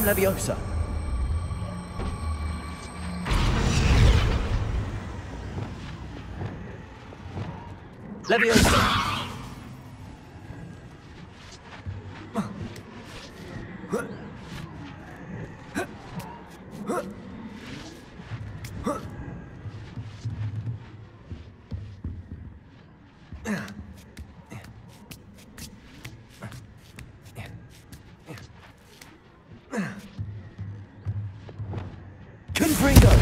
Leviosa. Leviosa. Confringo.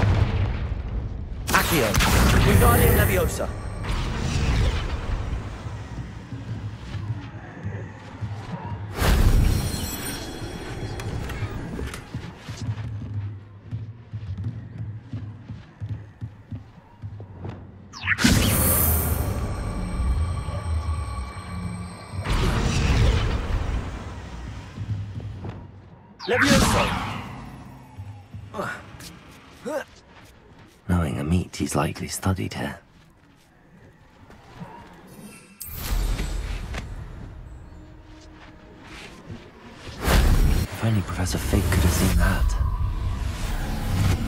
Accio. Wingardium Leviosa. Leviosa. Knowing a meat, he's likely studied here. If only Professor Fig could have seen that.